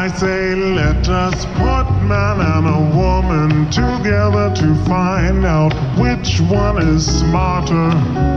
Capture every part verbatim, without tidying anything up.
I say let us put man and a woman together to find out which one is smarter.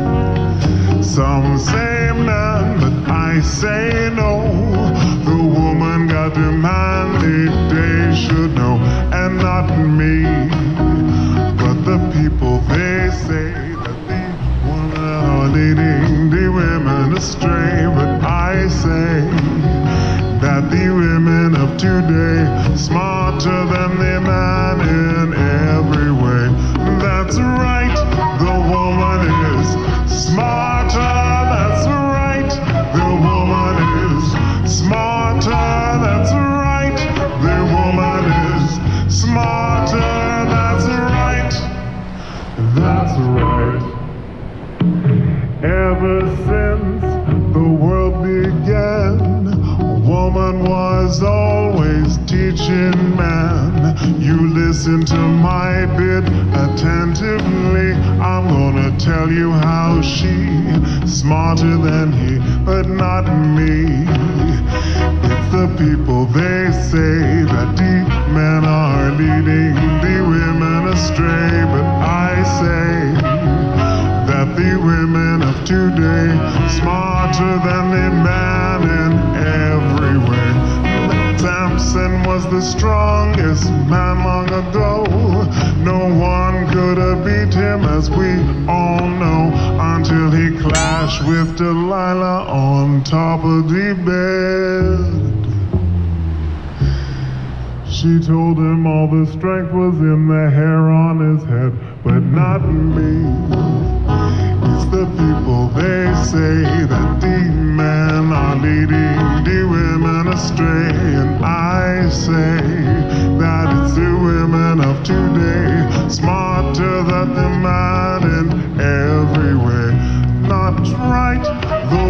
Some say man, but I say no. The woman got the man it they should know, and not me. But the people, they say that the women are leading the women astray. But I say that the women of today smarter than the man in every way. That's right, the woman is smarter. That's right, the woman is smarter. That's right, the woman is smarter. That's right, that's right. Ever since the world began, woman was always teaching man. You listen to my bit attentively. I'm gonna tell you how she smarter than he, but not me. It's the people, they say that the men are leading the women astray. But I say that the women of today smarter than the man in every way. Samson was the strongest man long ago. No one could have beat him, as we all know, until he clashed with Delilah on top of the bed. She told him all the strength was in the hair on his head, but not me. It's the people, they say that the men are leading the women astray. And I say that it's the women of today smarter than the man in every way. Not right, the